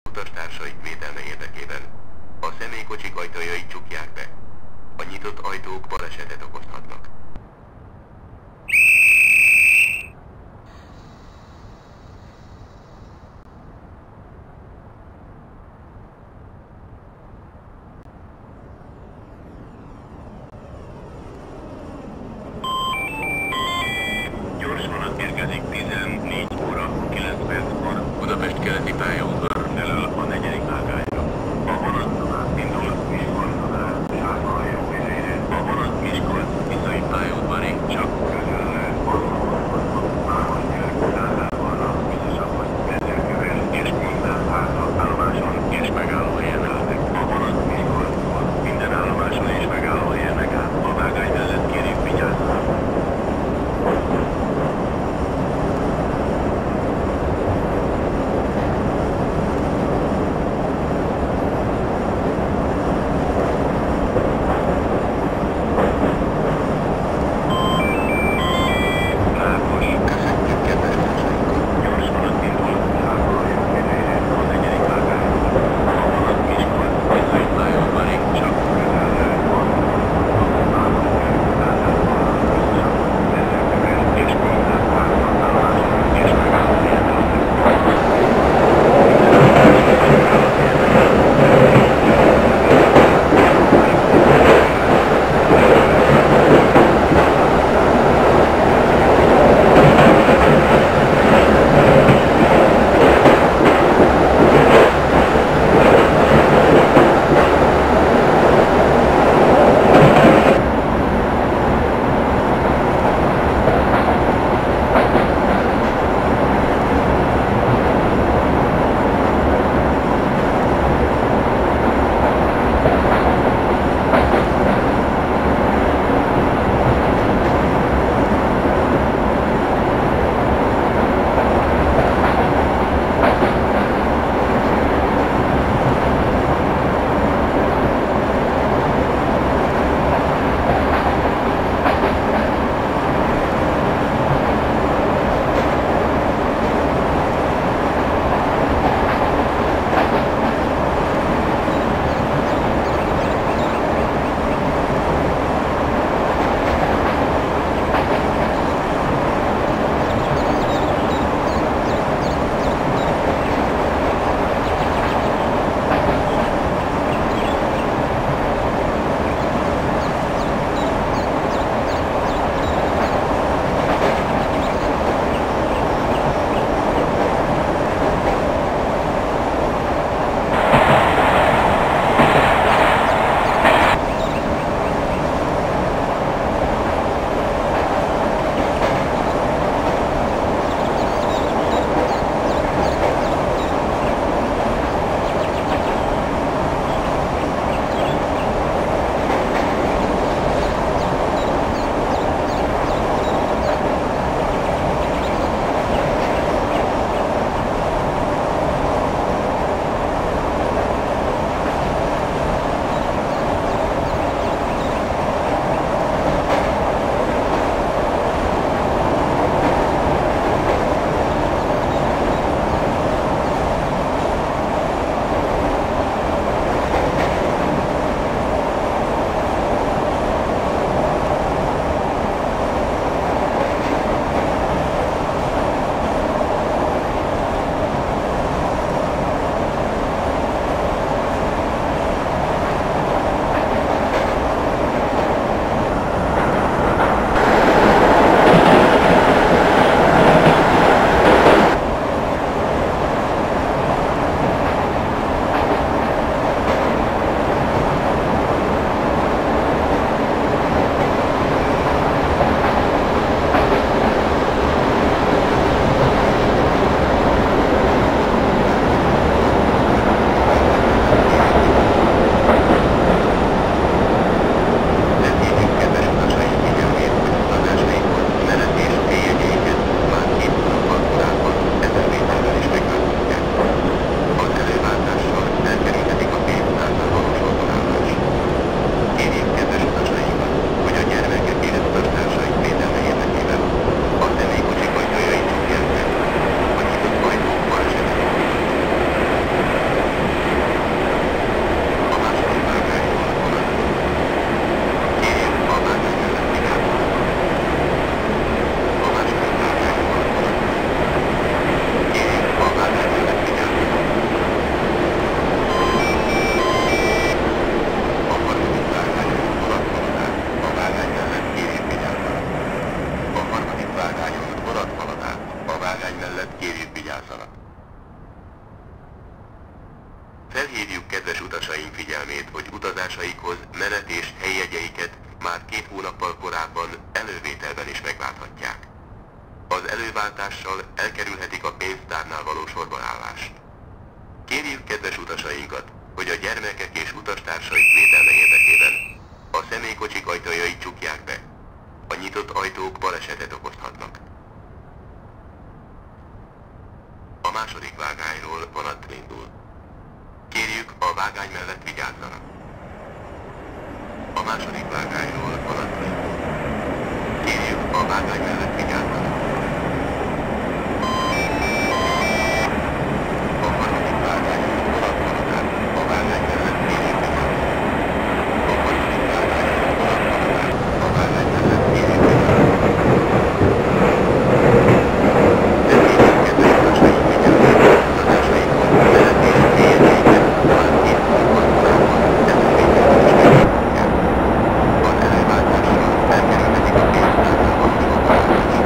Utastársaik védelme érdekében a személykocsik ajtajait csukják be. A nyitott ajtók balesetet okozhatnak. Gyors vonat érkezik 14 óra 9 perckor. Budapest keleti pályaudvar elől a 4. ágányra. A vonat tovább indul Miskolcról Sárgalhely közére. A vonat Miskolc Tiszai Felhívjuk kedves utasaink figyelmét, hogy utazásaikhoz menet- és helyjegyeiket már 2 hónappal korábban elővételben is megválthatják. Az előváltással elkerülhetik a pénztárnál való sorbanállást. Kérjük kedves utasainkat, hogy a gyermekek és utastársaik védelme érdekében a személykocsik ajtajait csukják be. A nyitott ajtók balesetet okozhatnak. A második vágányról vonat indul. Kérjük, a vágány mellett vigyázzanak. A második vágányról vonat indul. Kérjük, a vágány mellett vigyázzanak. A harmadik vágányon vonathaladás. A vágány mellett kérjük vigyázzanak. A harmadik vágányon vonathaladás. A vágány mellett kérjük vigyázzanak. Felhívjuk kedves utasaink figyelmét, utazásaikhoz menet- és helyjegyeiket már 2 hónappal korábban elővételben is megválthatják. Az előváltással elkerülhetik a pénztárnál való sorbanállást.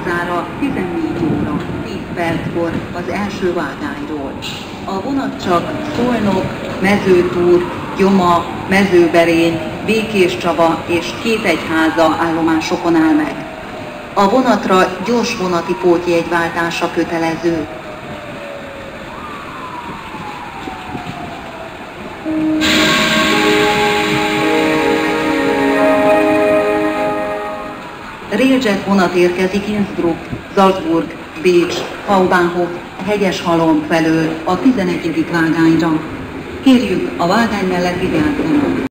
Egyházára 14 óra 10 perckor az első vágányról. A vonat csak Szolnok, Mezőtúr, Gyoma, Mezőberény, Békéscsaba és Kétegyháza állomásokon áll meg. A vonatra gyors vonati pótjegyváltása kötelező. Railjet vonat érkezik Innsbruck, Salzburg, Bécs, Haubánhof, Hegyeshalom felől a 11. vágányra. Kérjük a vágány mellett vigyázzanak!